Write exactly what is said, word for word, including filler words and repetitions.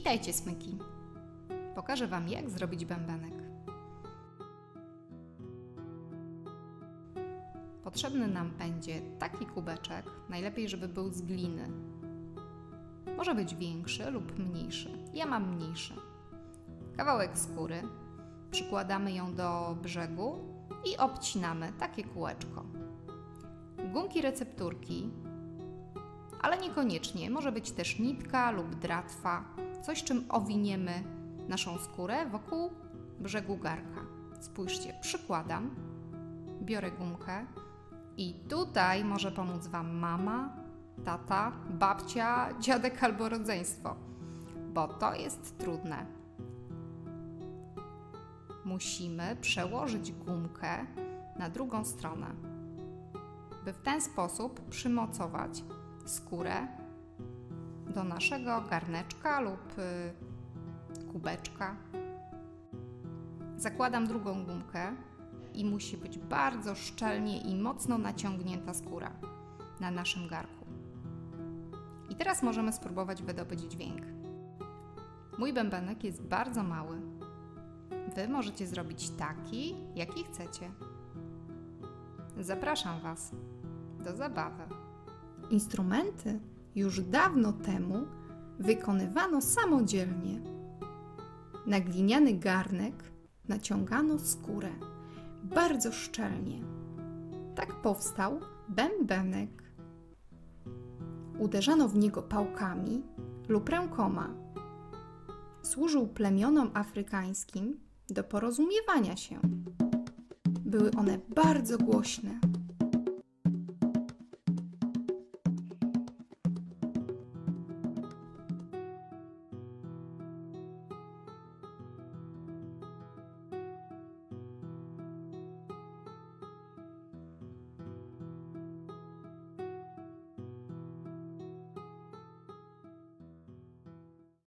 Witajcie, smyki! Pokażę Wam, jak zrobić bębenek. Potrzebny nam będzie taki kubeczek, najlepiej żeby był z gliny. Może być większy lub mniejszy. Ja mam mniejszy. Kawałek skóry, przykładamy ją do brzegu i obcinamy takie kółeczko. Gumki recepturki, ale niekoniecznie, może być też nitka lub dratwa, coś czym owiniemy naszą skórę wokół brzegu garka. Spójrzcie, przykładam, biorę gumkę i tutaj może pomóc Wam mama, tata, babcia, dziadek albo rodzeństwo, bo to jest trudne. Musimy przełożyć gumkę na drugą stronę, by w ten sposób przymocować skórę do naszego garneczka lub y, kubeczka. Zakładam drugą gumkę i musi być bardzo szczelnie i mocno naciągnięta skóra na naszym garku. I teraz możemy spróbować wydobyć dźwięk. Mój bębenek jest bardzo mały. Wy możecie zrobić taki, jaki chcecie. Zapraszam Was do zabawy. Instrumenty już dawno temu wykonywano samodzielnie. Na gliniany garnek naciągano skórę bardzo szczelnie. Tak powstał bębenek. Uderzano w niego pałkami lub rękoma. Służył plemionom afrykańskim do porozumiewania się. Były one bardzo głośne.